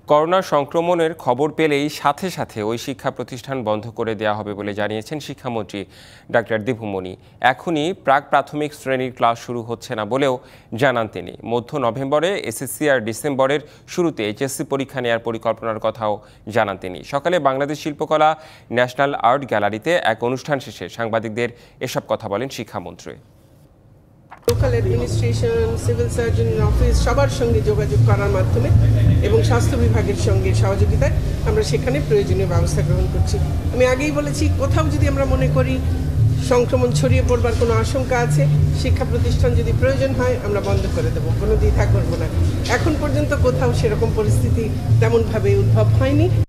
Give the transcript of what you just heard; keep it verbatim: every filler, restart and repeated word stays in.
Corona সংক্রমণের খবর পেলেই সাথে সাথে ওই শিক্ষা প্রতিষ্ঠান বন্ধ করে দেওয়া হবে বলে জানিয়েছেন শিক্ষামন্ত্রী ডাক্তার দীপুমণি। এখনই প্রাক প্রাথমিক শ্রেণীর ক্লাস শুরু হচ্ছে না বলেও জানান তিনি। মধ্য নভেম্বরে এসএসসি আর ডিসেম্বরের শুরুতে এইচএসসি পরীক্ষা নেওয়ার পরিকল্পনার কথাও জানান তিনি। সকালে বাংলাদেশ শিল্পকলা ন্যাশনাল আর্ট গ্যালারিতে এক অনুষ্ঠান শেষে সাংবাদিকদের এসব কথা বলেন শিক্ষামন্ত্রী। Local administration, civil surgeon office সবার সঙ্গে যোগাযোগ করার মাধ্যমে এবং স্বাস্থ্য বিভাগের সঙ্গে সহযোগিতায় আমরা সেখানে প্রয়োজনীয় ব্যবস্থা গ্রহণ করছি। আমি আগেই বলেছি, কোথাও যদি আমরা মনে করি সংক্রমণ ছড়িয়ে পড়বার কোনো আশঙ্কা আছে, শিক্ষা প্রতিষ্ঠান যদি প্রয়োজন হয় আমরা বন্ধ করে দেবো, কোনো দ্বিধা করবো না। এখন পর্যন্ত কোথাও সেরকম পরিস্থিতি তেমনভাবে উদ্ভব হয়নি।